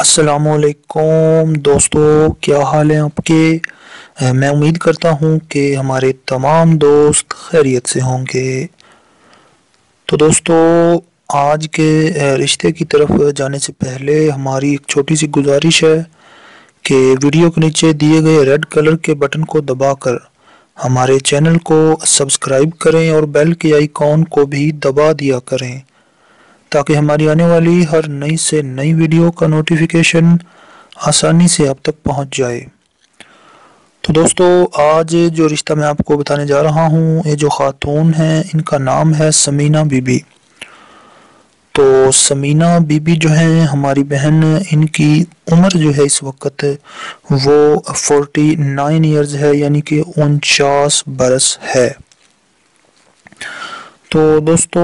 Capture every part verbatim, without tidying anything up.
السلام علیکم دوستو، کیا حال ہیں آپ کے؟ میں امید کرتا ہوں کہ ہمارے تمام دوست خیریت سے ہوں گے۔ تو دوستو، آج کے رشتے کی طرف جانے سے پہلے ہماری ایک چھوٹی سی گزارش ہے کہ ویڈیو کے نیچے دیے گئے ریڈ کلر کے بٹن کو دبا کر ہمارے چینل کو سبسکرائب کریں اور بیل کے آئیکن کو بھی دبا دیا کریں تاکہ ہماری آنے والی ہر نئی سے نئی ویڈیو کا نوٹیفیکیشن آسانی سے آپ تک پہنچ جائے۔ تو دوستو، آج جو رشتہ میں آپ کو بتانے جا رہا ہوں، یہ جو خاتون ہیں ان کا نام ہے سمینہ بی بی۔ تو سمینہ بی بی جو ہیں ہماری بہن، ان کی عمر جو ہے اس وقت وہ فورٹی نائن ایئرز ہے، یعنی کہ انچاس برس ہے۔ تو دوستو،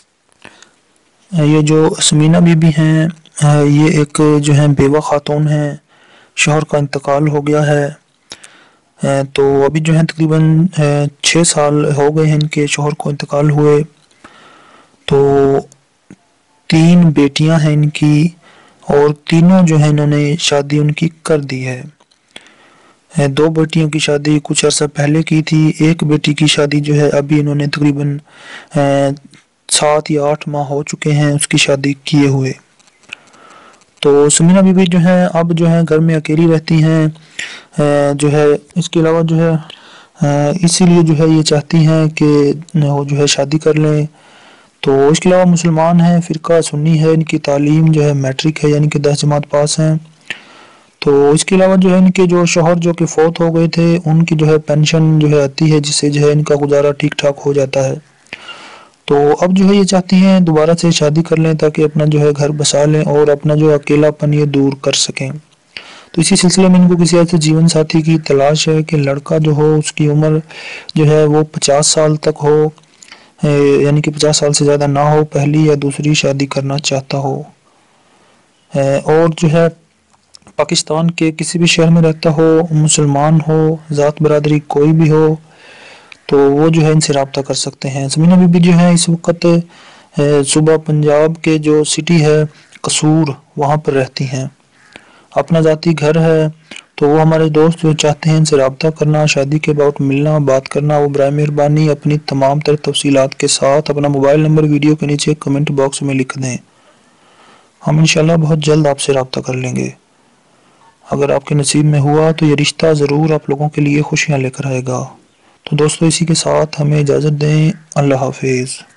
یہ جو سمینہ بی بی ہیں یہ ایک جو ہے بیوہ خاتون ہیں، شوہر کا انتقال ہو گیا ہے۔ تو ابھی جو ہے تقریباً چھ سال ہو گئے ہیں ان کے شوہر کو انتقال ہوئے۔ تو تین بیٹیاں ہیں ان کی، اور تینوں جو ہیں انہوں نے شادی ان کی کر دی ہے۔ دو بیٹیوں کی شادی کچھ عرصہ پہلے کی تھی، ایک بیٹی کی شادی جو ہے ابھی انہوں نے تقریباً سات یا آٹھ ماہ ہو چکے ہیں اس کی شادی کیے ہوئے۔ تو سمینہ بی بی جو ہے اب جو ہے گھر میں اکیلی رہتی ہیں، جو ہے اس کے علاوہ جو ہے اسی لیے جو ہے یہ چاہتی ہیں کہ وہ جو ہے شادی کر لیں۔ تو اس کے علاوہ مسلمان ہیں، فرقہ سنی ہے، ان کی تعلیم جو ہے میٹرک ہے، یعنی کہ دس جماعت پاس ہیں۔ تو اس کے علاوہ جو ہے ان کے جو شوہر جو کہ فوت ہو گئے تھے، ان کی جو ہے پینشن جو ہے آتی ہے، جس سے جو ہے ان کا گزارا ٹھیک ٹھاک ہو جاتا ہے۔ تو اب جو ہے یہ چاہتی ہیں دوبارہ سے شادی کر لیں تاکہ اپنا جو ہے گھر بسا لیں اور اپنا جو اکیلا پن یہ دور کر سکیں۔ تو اسی سلسلے میں ان کو کسی ایسے جیون ساتھی کی تلاش ہے کہ لڑکا جو ہو اس کی عمر جو ہے وہ پچاس سال تک ہو، یعنی کہ پچاس سال سے زیادہ نہ ہو، پہلی یا دوسری شادی کرنا چاہتا ہو، اور جو ہے پاکستان کے کسی بھی شہر میں رہتا ہو، مسلمان ہو، ذات برادری کوئی بھی ہو، تو وہ جو ہے ان سے رابطہ کر سکتے ہیں۔ سمینہ بی بی جو ہے اس وقت صوبہ پنجاب کے جو سٹی ہے قصور، وہاں پر رہتی ہیں، اپنا ذاتی گھر ہے۔ تو وہ ہمارے دوست جو چاہتے ہیں ان سے رابطہ کرنا، شادی کے بعد ملنا، بات کرنا، وہ برائے مہربانی اپنی تمام تر تفصیلات کے ساتھ اپنا موبائل نمبر ویڈیو کے نیچے کمنٹ باکس میں لکھ دیں۔ ہم انشاءاللہ بہت جلد آپ سے رابطہ کر لیں گے۔ اگر آپ کے نصیب میں ہوا تو یہ رشتہ ضرور آپ لوگوں کے لیے خوشیاں لے کر آئے گا۔ تو دوستو، اسی کے ساتھ ہمیں اجازت دیں۔ اللہ حافظ۔